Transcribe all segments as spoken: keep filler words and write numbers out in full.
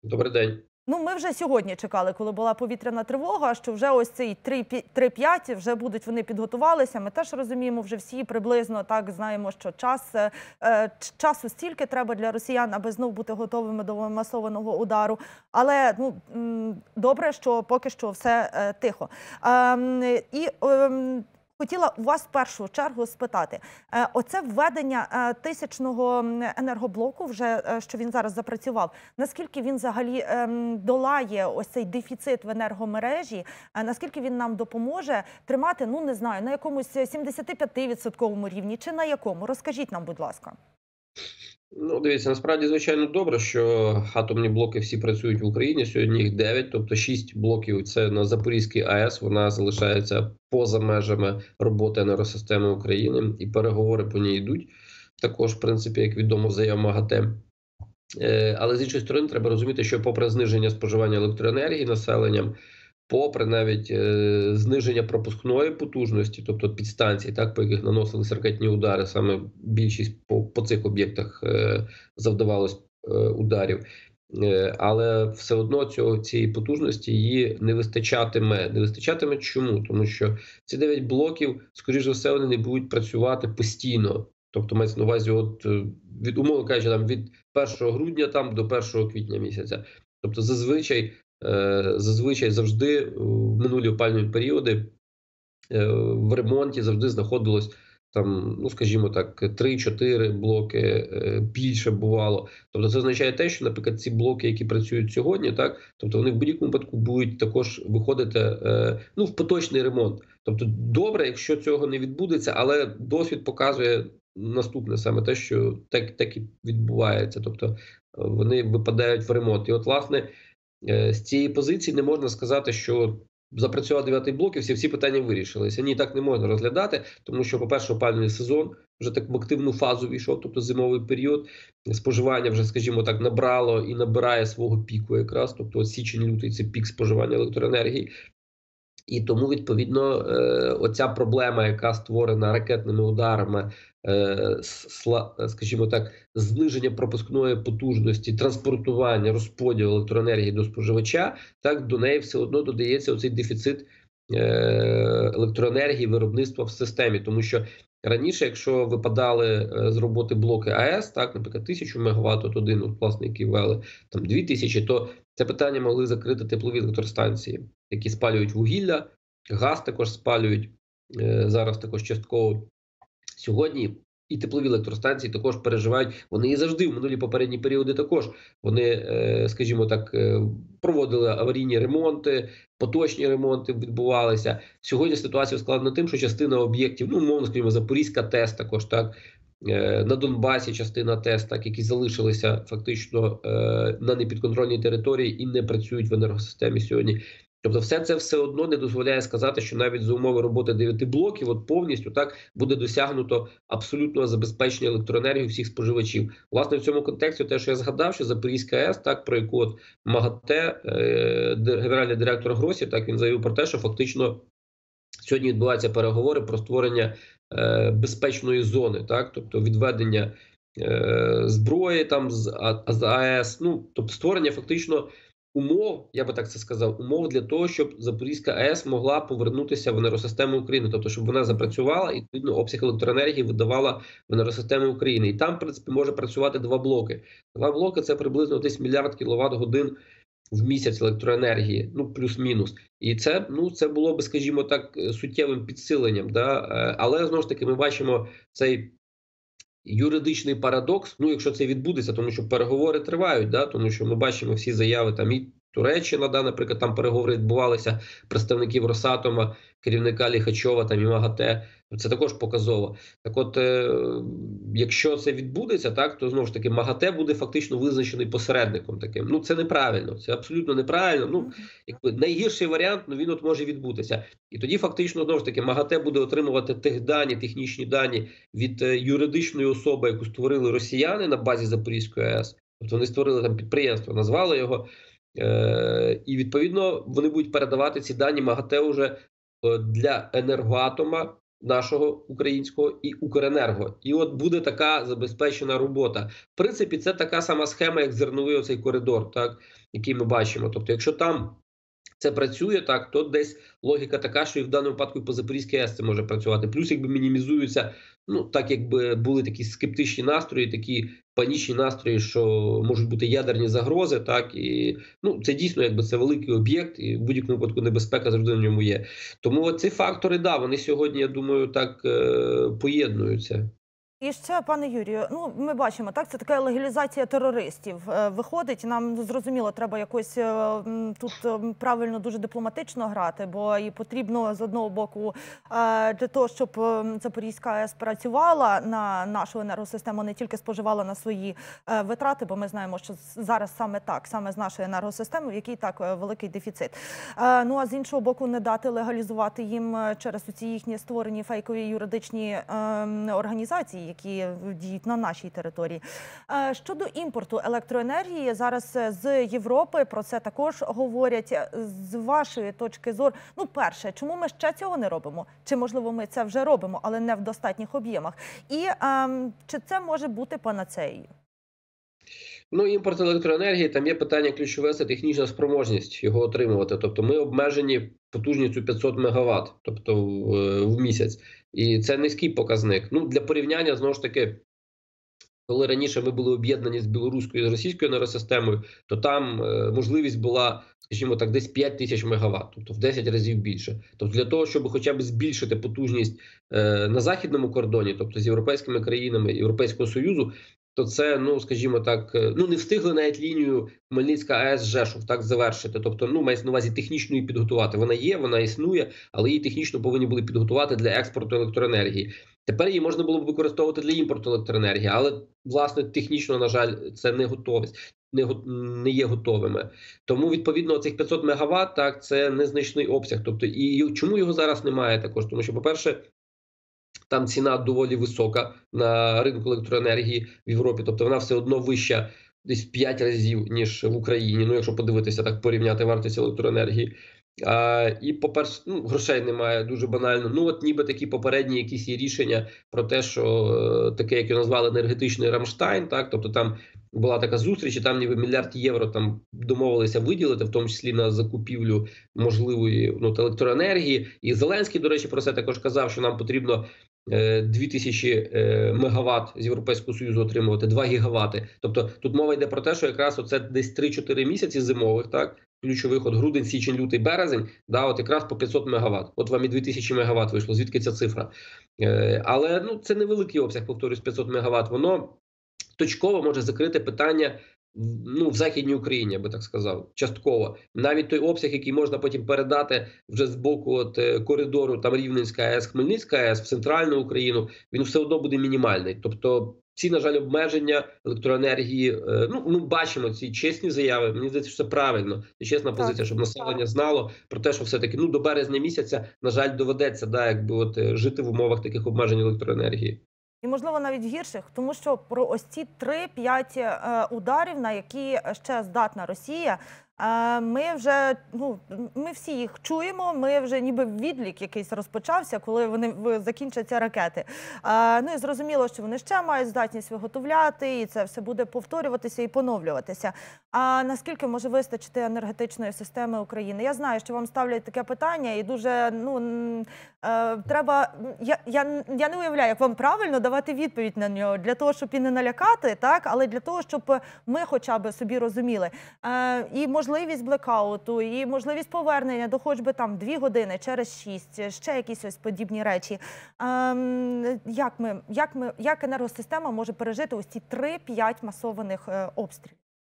Добрий день. Ну, ми вже сьогодні чекали, коли була повітряна тривога, що вже ось цей три п'ять, вже будуть вони підготувалися. Ми теж розуміємо, вже всі приблизно так знаємо, що час, е, часу стільки треба для росіян, аби знов бути готовими до масованого удару. Але ну, добре, що поки що все е, тихо. Е, і е, Хотіла у вас в першу чергу спитати, оце введення тисячного енергоблоку, вже що він зараз запрацював, наскільки він взагалі долає ось цей дефіцит в енергомережі, наскільки він нам допоможе тримати, ну не знаю, на якомусь сімдесят п'ять відсотків рівні чи на якому? Розкажіть нам, будь ласка. Ну, дивіться, насправді, звичайно, добре, що атомні блоки всі працюють в Україні. Сьогодні їх дев'ять, тобто шість блоків – це на Запорізькій АЕС. Вона залишається поза межами роботи енергосистеми України, і переговори по ній йдуть. Також, в принципі, як відомо, взаємомагате. Але, з іншої сторони, треба розуміти, що попри зниження споживання електроенергії населенням, попри навіть е, зниження пропускної потужності, тобто підстанцій, так, по яких наносились ракетні удари, саме більшість по, по цих об'єктах е, завдавалось е, ударів, е, але все одно цього, цієї потужності її не вистачатиме. Не вистачатиме чому? Тому що ці дев'ять блоків, скоріш за все, вони не будуть працювати постійно. Тобто, мається на увазі, от, від, умовно кажучи, там, від першого грудня там, до першого квітня місяця. Тобто, зазвичай, Зазвичай завжди в минулі опалювальні періоди в ремонті завжди знаходилось там, ну скажімо так, три-чотири блоки, більше бувало. Тобто це означає те, що, наприклад, ці блоки, які працюють сьогодні, так, тобто вони в будь-якому випадку будуть також виходити ну, в поточний ремонт. Тобто добре, якщо цього не відбудеться, але досвід показує наступне саме те, що так, так і відбувається. Тобто вони випадають в ремонт. І от, власне, з цієї позиції не можна сказати, що запрацював дев'ятий блок і всі, всі питання вирішилися. Ні, так не можна розглядати, тому що, по-перше, опалювальний сезон вже так в активну фазу війшов, тобто зимовий період. Споживання вже, скажімо так, набрало і набирає свого піку якраз, тобто січень-лютий – це пік споживання електроенергії. І тому, відповідно, оця проблема, яка створена ракетними ударами, скажімо так, зниження пропускної потужності, транспортування, розподіл електроенергії до споживача, так до неї все одно додається оцей дефіцит електроенергії, виробництва в системі. Тому що раніше, якщо випадали з роботи блоки АЕС, так, наприклад, тисячу мегаватт, от один, от, власне, який ввели, там дві тисячі, то це питання могли закрити теплові електростанції, які спалюють вугілля, газ також спалюють, зараз також частково. Сьогодні і теплові електростанції також переживають, вони і завжди, в минулі попередні періоди також, вони, скажімо так, проводили аварійні ремонти, поточні ремонти відбувалися. Сьогодні ситуація складена тим, що частина об'єктів, ну, умовно, скажімо, Запорізька ТЕС також, так, на Донбасі частина ТЕС, так, які залишилися фактично на непідконтрольній території і не працюють в енергосистемі сьогодні. Тобто все це все одно не дозволяє сказати, що навіть за умови роботи дев'яти блоків от повністю так буде досягнуто абсолютного забезпечення електроенергії всіх споживачів. Власне, в цьому контексті те, що я згадав, що Запорізька АЕС, так, про яку от МАГАТЕ, е, генеральний директор Гросі, так, він заявив про те, що фактично сьогодні відбуваються переговори про створення е, безпечної зони, так, тобто відведення е, зброї там з, а, з АЕС, ну, тобто створення фактично умов, я би так це сказав, умов для того, щоб Запорізька АЕС могла повернутися в енергосистему України, тобто щоб вона запрацювала і, відповідно, обсяг електроенергії видавала в енергосистему України. І там, в принципі, може працювати два блоки. Два блоки – це приблизно десь мільярд кіловат-годин в місяць електроенергії, ну, плюс-мінус. І це, ну, це було би, скажімо так, суттєвим підсиленням. Да? Але, знову ж таки, ми бачимо цей юридичний парадокс, ну, якщо це відбудеться, тому що переговори тривають, да, тому що ми бачимо всі заяви там і Туреччина, да, наприклад, там переговори відбувалися представників Росатома, керівника Ліхачова там і МАГАТЕ, це також показово. Так от, е, якщо це відбудеться, так, то знову ж таки МАГАТЕ буде фактично визначений посередником таким. Ну, це неправильно, це абсолютно неправильно. Ну, якби найгірший варіант, ну, він от може відбутися. І тоді фактично, знову ж таки, МАГАТЕ буде отримувати тих дані, технічні дані від е, юридичної особи, яку створили росіяни на базі Запорізької АЕС. Тобто вони створили там підприємство, назвали його. Е, і, відповідно, вони будуть передавати ці дані МАГАТЕ уже е, для енергоатома нашого українського і Укренерго. І от буде така забезпечена робота. В принципі, це така сама схема, як зерновий оцей коридор, так? який ми бачимо. Тобто, якщо там це працює, так, то десь логіка така, що і в даному випадку і по Запорізькій АЕС це може працювати. Плюс, якби мінімізуються, ну, так якби були такі скептичні настрої, такі панічні настрої, що можуть бути ядерні загрози, так, і, ну, це дійсно, якби, це великий об'єкт, і в будь-якому випадку небезпека завжди в ньому є. Тому ці фактори, да, вони сьогодні, я думаю, так е, поєднуються. І ще, пане Юрію, ну ми бачимо, так, це така легалізація терористів. Е, Виходить, нам ну, зрозуміло, треба якось е, м, тут е, правильно, дуже дипломатично грати, бо і потрібно з одного боку е, для того, щоб е, Запорізька АЕС працювала на нашу енергосистему, не тільки споживала на свої е, витрати, бо ми знаємо, що зараз саме так, саме з нашої енергосистеми, в якій так е, великий дефіцит. Е, Ну а з іншого боку, не дати легалізувати їм е, через ці їхні створені фейкові юридичні е, організації, які діють на нашій території. Щодо імпорту електроенергії, зараз з Європи про це також говорять. З вашої точки зору, ну, перше, чому ми ще цього не робимо? Чи, можливо, ми це вже робимо, але не в достатніх об'ємах? І ем, чи це може бути панацеєю? Ну, імпорт електроенергії, там є питання ключове – це технічна спроможність його отримувати. Тобто ми обмежені потужністю п'ятсот мегаватт, тобто в, в місяць. І це низький показник. Ну, для порівняння, знову ж таки, коли раніше ми були об'єднані з білоруською і з російською енергосистемою, то там е, можливість була, скажімо так, десь п'ять тисяч мегаватт, тобто в десять разів більше. Тобто для того, щоб хоча б збільшити потужність е, на західному кордоні, тобто з європейськими країнами Європейського Союзу, то це, ну, скажімо так, ну, не встигли навіть лінію Хмельницька АЕС Жешув так завершити. Тобто, ну, мається на увазі технічно її підготувати. Вона є, вона існує, але її технічно повинні були підготувати для експорту електроенергії. Тепер її можна було б використовувати для імпорту електроенергії, але, власне, технічно, на жаль, це не готовість, не, не є готовими. Тому, відповідно, цих п'ятсот мегаватт, так, це незначний обсяг. Тобто, і чому його зараз немає також? Тому що, по-перше, там ціна доволі висока на ринку електроенергії в Європі, тобто вона все одно вища десь в п'ять разів, ніж в Україні, ну, якщо подивитися, так, порівняти вартість електроенергії. А, і, по-перше, ну, грошей немає, дуже банально. Ну, от ніби такі попередні якісь є рішення про те, що е, таке, як його назвали, енергетичний Рамштайн, так, тобто там була така зустріч, і там ніби мільярд євро там домовилися виділити, в тому числі на закупівлю можливої, ну, електроенергії. І Зеленський, до речі, про це також казав, що нам потрібно дві тисячі мегаватт з Європейського Союзу отримувати, два гігавати. Тобто тут мова йде про те, що якраз оце десь три-чотири місяці зимових, так, ключових, от грудень, січень, лютий, березень, да, от якраз по п'ятсот мегаватт. От вам і дві тисячі мегаватт вийшло. Звідки ця цифра? Е, але, ну, це невеликий обсяг, повторюсь, п'ятсот мегаватт. Воно точково може закрити питання, ну, в Західній Україні, я би так сказав, частково. Навіть той обсяг, який можна потім передати вже з боку от, коридору там Рівненська АЕС, Хмельницька АЕС в центральну Україну, він все одно буде мінімальний. Тобто ці, на жаль, обмеження електроенергії, ну, ми бачимо ці чесні заяви, мені здається, що це правильно, це чесна позиція, щоб населення знало про те, що все-таки, ну, до березня місяця, на жаль, доведеться, да, якби от жити в умовах таких обмежень електроенергії. І, можливо, навіть гірших, тому що про ось ці три-п'ять е, ударів, на які ще здатна Росія, е, ми вже, ну, ми всі їх чуємо, ми вже ніби відлік якийсь розпочався, коли вони закінчаться ракети. Е, ну і зрозуміло, що вони ще мають здатність виготовляти, і це все буде повторюватися і поновлюватися. А наскільки може вистачити енергетичної системи України? Я знаю, що вам ставлять таке питання, і дуже, ну, е, треба, я, я, я не уявляю, як вам правильно давати відповідь на нього, для того, щоб і не налякати, так, але для того, щоб ми хоча б собі розуміли. Е, і можливість блекауту, і можливість повернення до хоч би там дві години через шість, ще якісь ось подібні речі. Е, як ми, як ми, як енергосистема може пережити ось ці три-п'ять масованих е, обстрілів?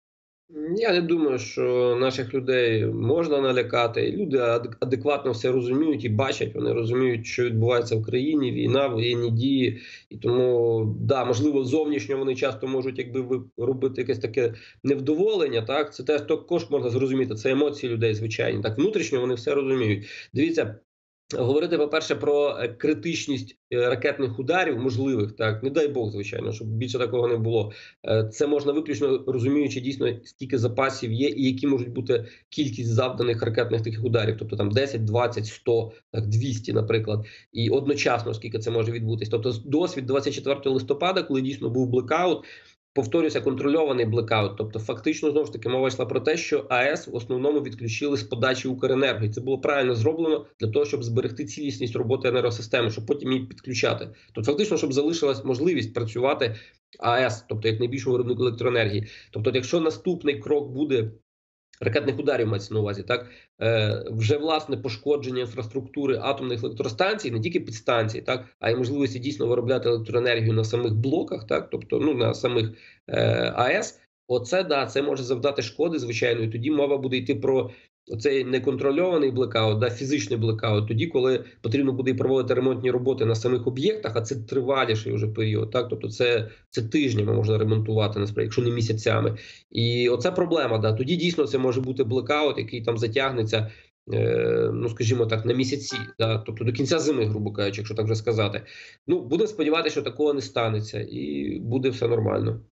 Я не думаю, що наших людей можна налякати. Люди адекватно все розуміють і бачать, вони розуміють, що відбувається в країні, війна, воєнні дії. І тому, да, можливо, зовнішньо вони часто можуть, якби, робити якесь таке невдоволення, так? Це теж також можна зрозуміти, це емоції людей звичайні. Так, внутрішньо вони все розуміють. Дивіться, говорити, по-перше, про критичність ракетних ударів можливих, так, не дай Бог, звичайно, щоб більше такого не було. Це можна виключно розуміючи дійсно, скільки запасів є і які можуть бути кількість завданих ракетних таких ударів. Тобто там десять, двадцять, сто, так, двісті, наприклад. І одночасно, скільки це може відбутись. Тобто досвід двадцять четвертого листопада, коли дійсно був блекаут, повторюся, контрольований блекаут. Тобто, фактично, знову ж таки, мова йшла про те, що АЕС в основному відключили з подачі Укренерго. І це було правильно зроблено для того, щоб зберегти цілісність роботи енергосистеми, щоб потім її підключати. Тобто, фактично, щоб залишилась можливість працювати АЕС, тобто як найбільшого виробнику електроенергії. Тобто, якщо наступний крок буде ракетних ударів, мається на увазі, так, е, вже, власне, пошкодження інфраструктури атомних електростанцій, не тільки підстанцій, так, а й можливості дійсно виробляти електроенергію на самих блоках, так, тобто, ну, на самих е, АЕС, оце, да, це може завдати шкоди, звичайно, і тоді мова буде йти про оцей неконтрольований блекаут, да, фізичний блекаут, тоді, коли потрібно буде проводити ремонтні роботи на самих об'єктах, а це триваліший вже період, так, тобто це, це тижнями можна ремонтувати, насправді, якщо не місяцями. І оце проблема, да, тоді дійсно це може бути блекаут, який там затягнеться, е, ну, скажімо так, на місяці, да, тобто до кінця зими, грубо кажучи, якщо так вже сказати. Ну, будемо сподіватися, що такого не станеться, і буде все нормально.